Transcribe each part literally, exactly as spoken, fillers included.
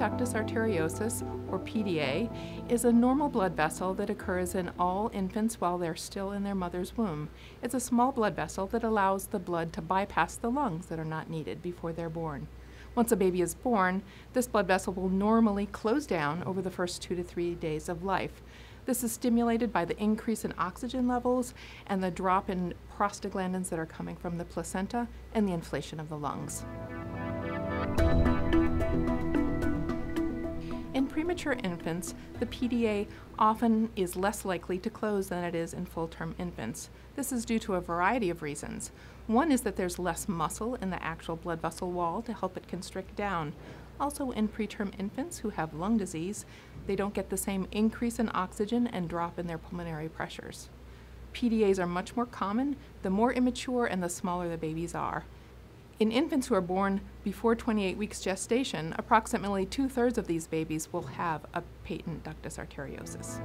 Ductus Arteriosus, or P D A, is a normal blood vessel that occurs in all infants while they're still in their mother's womb. It's a small blood vessel that allows the blood to bypass the lungs that are not needed before they're born. Once a baby is born, this blood vessel will normally close down over the first two to three days of life. This is stimulated by the increase in oxygen levels and the drop in prostaglandins that are coming from the placenta and the inflation of the lungs. In premature infants, the P D A often is less likely to close than it is in full-term infants. This is due to a variety of reasons. One is that there's less muscle in the actual blood vessel wall to help it constrict down. Also, in preterm infants who have lung disease, they don't get the same increase in oxygen and drop in their pulmonary pressures. P D As are much more common the more immature and the smaller the babies are. In infants who are born before twenty-eight weeks gestation, approximately two-thirds of these babies will have a patent ductus arteriosus.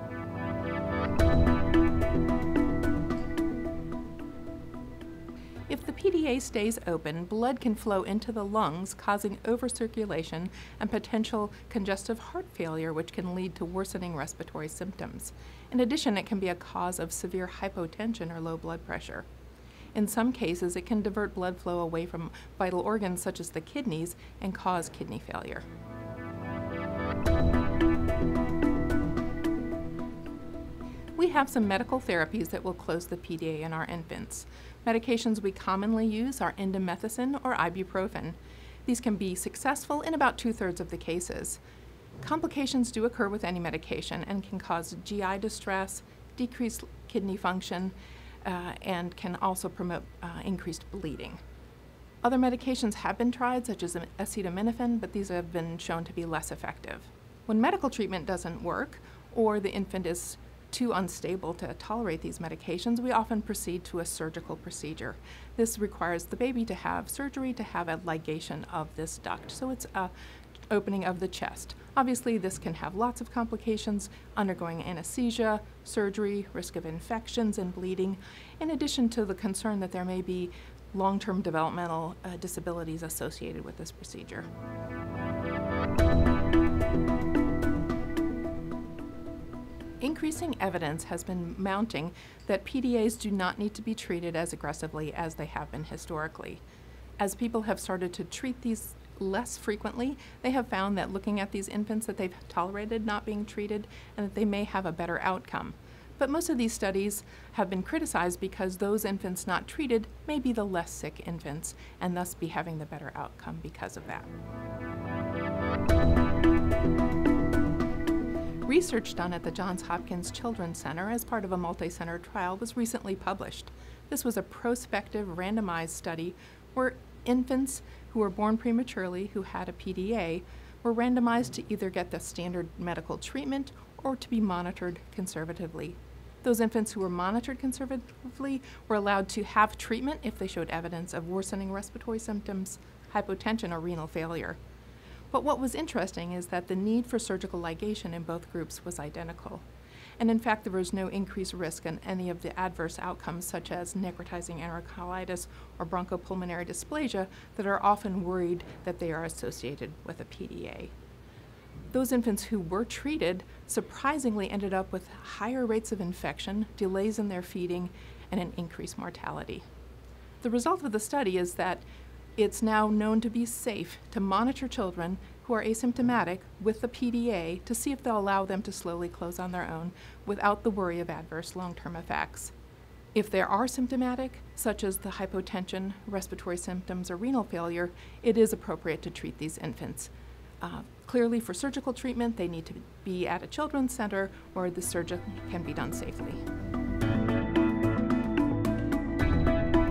If the P D A stays open, blood can flow into the lungs, causing overcirculation and potential congestive heart failure, which can lead to worsening respiratory symptoms. In addition, it can be a cause of severe hypotension or low blood pressure. In some cases, it can divert blood flow away from vital organs such as the kidneys and cause kidney failure. We have some medical therapies that will close the P D A in our infants. Medications we commonly use are indomethacin or ibuprofen. These can be successful in about two-thirds of the cases. Complications do occur with any medication and can cause G I distress, decreased kidney function, uh, and can also promote uh, increased bleeding. Other medications have been tried, such as acetaminophen, but these have been shown to be less effective. When medical treatment doesn't work, or the infant is too unstable to tolerate these medications, we often proceed to a surgical procedure. This requires the baby to have surgery to have a ligation of this duct, so it's a opening of the chest. Obviously, this can have lots of complications, undergoing anesthesia, surgery, risk of infections and bleeding, in addition to the concern that there may be long-term developmental uh, disabilities associated with this procedure. Increasing evidence has been mounting that P D As do not need to be treated as aggressively as they have been historically. As people have started to treat these less frequently, they have found that looking at these infants that they've tolerated not being treated and that they may have a better outcome. But most of these studies have been criticized because those infants not treated may be the less sick infants and thus be having the better outcome because of that. Research done at the Johns Hopkins Children's Center as part of a multi-center trial was recently published. This was a prospective randomized study where infants who were born prematurely who had a P D A were randomized to either get the standard medical treatment or to be monitored conservatively. Those infants who were monitored conservatively were allowed to have treatment if they showed evidence of worsening respiratory symptoms, hypotension, or renal failure. But what was interesting is that the need for surgical ligation in both groups was identical. And in fact, there was no increased risk in any of the adverse outcomes such as necrotizing enterocolitis or bronchopulmonary dysplasia that are often worried that they are associated with a P D A. Those infants who were treated surprisingly ended up with higher rates of infection, delays in their feeding, and an increased mortality. The result of the study is that it's now known to be safe to monitor children who are asymptomatic with the P D A to see if they'll allow them to slowly close on their own without the worry of adverse long-term effects. If they are symptomatic, such as the hypotension, respiratory symptoms, or renal failure, it is appropriate to treat these infants. Uh, clearly, for surgical treatment, they need to be at a children's center where the surgery can be done safely.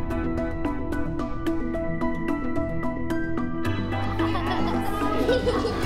Hehehe